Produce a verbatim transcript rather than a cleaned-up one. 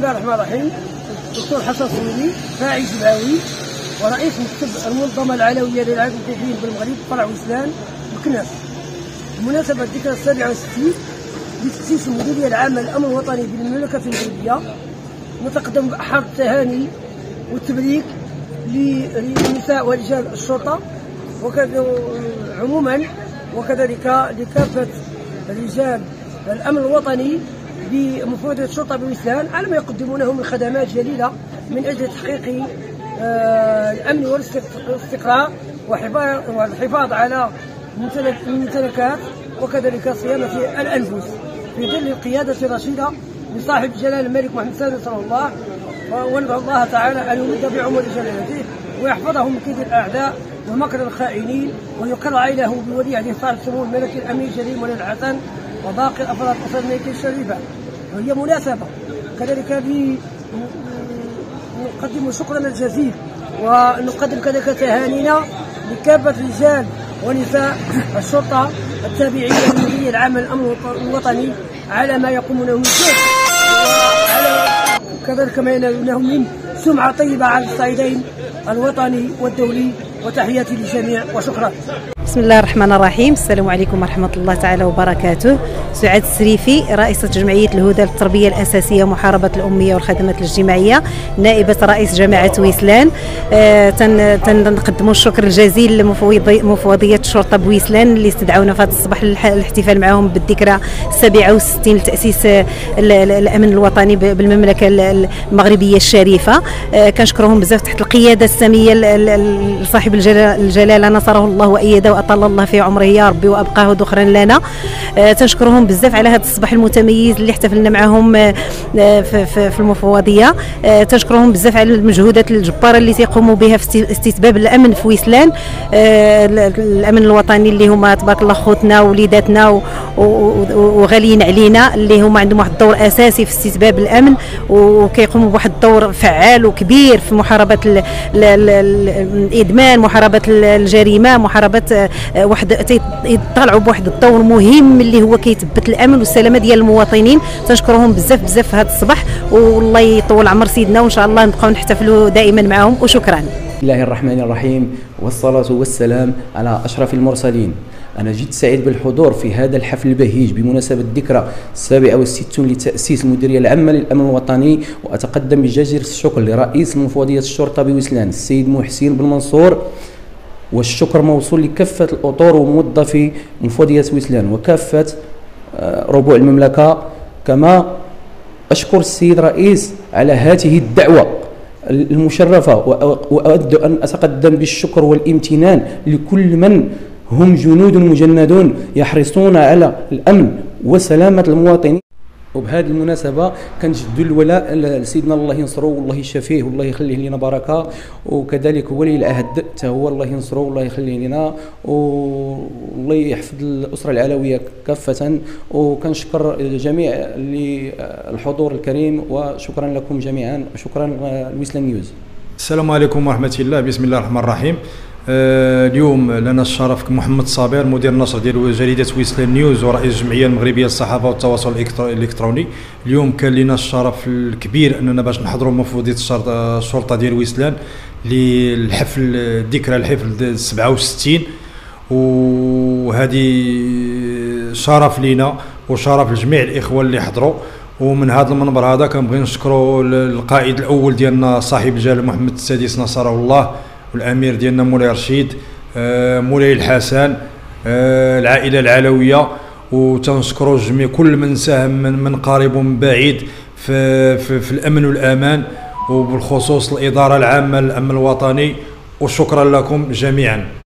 الله الرحمن الرحيم. الدكتور حسن صويلي فاعل جمعوي ورئيس مكتب المنظمة العلوية للعلاج الطبي بالمغرب فرع وسلان بكناس. بمناسبة الذكرى السابعة والستين لتأسيس المديرية العامة للأمن الوطني بالمملكة المغربية، نتقدم بأحر التهاني والتبريك للنساء ورجال الشرطة وكذا عموما، وكذلك لكافة رجال الأمن الوطني بمفوضية الشرطة بوسلان على ما يقدمونه من خدمات جليلة من أجل تحقيق آه الأمن والاستقرار والحفاظ على الممتلكات وكذلك صيانة الأنفس في ظل القيادة الرشيدة لصاحب جلالة الملك محمد السادس رحمه الله. وندعو الله تعالى أن يمد بعمر جلالته ويحفظه من كيد الأعداء ومكر الخائنين، ويقر عينه بولي عهده صاحب السمو الملك الأمير جليل مولانا الحسن وباقي أفراد الأسرة الملكية الشريفة. وهي مناسبة كذلك نقدم شكرا الجزيل ونقدم كذلك تهانينا لكافة رجال ونساء الشرطة التابعين للمديرية العامة للأمن الوطني على ما يقومونه من جهد، وعلى كذلك ما ينالونه من سمعة طيبة على الصعيدين الوطني والدولي. وتحياتي للجميع وشكرا. بسم الله الرحمن الرحيم. السلام عليكم ورحمة الله تعالى وبركاته. سعاد السريفي، رئيسة جمعية الهدى للتربية الأساسية ومحاربة الأمية والخدمات الاجتماعية، نائبة رئيس جماعة وسلان. آه تنقدموا الشكر الجزيل لمفوضية الشرطة بوسلان اللي استدعونا في هذا الصباح للاحتفال معهم بالذكرى السابعة والستين لتأسيس الأمن الوطني بالمملكة المغربية الشريفة. آه كنشكرهم بزاف تحت القيادة السامية لصاحب الجلالة نصره الله وأيده وأطال الله في عمره يا ربي وأبقاه ذخرا لنا. آه تنشكرهم بزاف على هذا الصباح المتميز اللي احتفلنا معهم آه في, في, في المفوضية. آه تنشكرهم بزاف على المجهودات الجبارة اللي تيقوموا بها في استتباب الأمن في وسلان. آه الأمن الوطني اللي هما تبارك الله خوتنا ووليداتنا وغاليين علينا، اللي هما عندهم واحد الدور أساسي في استتباب الأمن وكيقوموا بواحد الدور فعال وكبير في محاربة الإدمان، محاربة الجريمة، محاربة واحد يطلعوا بواحد الدور مهم اللي هو كيثبت الامن والسلامه ديال المواطنين. تنشكرهم بزاف بزاف في هذا الصباح، والله يطول عمر سيدنا وان شاء الله نبقاو نحتفلوا دائما معهم وشكرا. بسم الله الرحمن الرحيم، والصلاه والسلام على اشرف المرسلين. أنا جد سعيد بالحضور في هذا الحفل البهيج بمناسبة الذكرى السابعة والستين لتأسيس المديرية العامة للأمن الوطني، وأتقدم بجزيرة الشكر لرئيس مفوضية الشرطة بوسلان السيد محسن بن منصور، والشكر موصول لكافة الأطر وموظفي مفوضية وسلان وكافة ربوع المملكة. كما أشكر السيد رئيس على هذه الدعوة المشرفة، وأود أن أتقدم بالشكر والامتنان لكل من هم جنود مجندون يحرصون على الأمن وسلامة المواطنين. وبهذه المناسبة كنجدوا الولاء لسيدنا الله ينصره والله يشافيه والله يخليه لنا بركة، وكذلك ولي العهد حتى هو الله ينصره والله يخليه لنا والله يحفظ الأسرة العلوية كافة. وكنشكر جميع الحضور الكريم وشكرا لكم جميعا، وشكرا لوسلان نيوز. السلام عليكم ورحمة الله. بسم الله الرحمن الرحيم. آه اليوم لنا الشرف محمد صابر مدير النشر ديال جريدة وسلان نيوز ورئيس الجمعية المغربية للصحافة والتواصل الإلكتروني. اليوم كان لنا الشرف الكبير أننا باش نحضروا مفوضية الشرطة ديال وسلان للحفل ذكرى الحفل سبعة وستين، وهذه شرف لينا وشرف لجميع الإخوة اللي حضروا. ومن هذا المنبر هذا كنبغي نشكروا القائد الأول ديالنا صاحب الجلالة محمد السادس نصره الله، والامير ديالنا مولاي رشيد، آه مولاي الحسن، آه العائله العلويه. وتنشكروا جميع كل من ساهم من, من قريب ومن بعيد في, في, في الامن والامان، وبالخصوص الاداره العامه للامن الوطني، وشكرا لكم جميعا.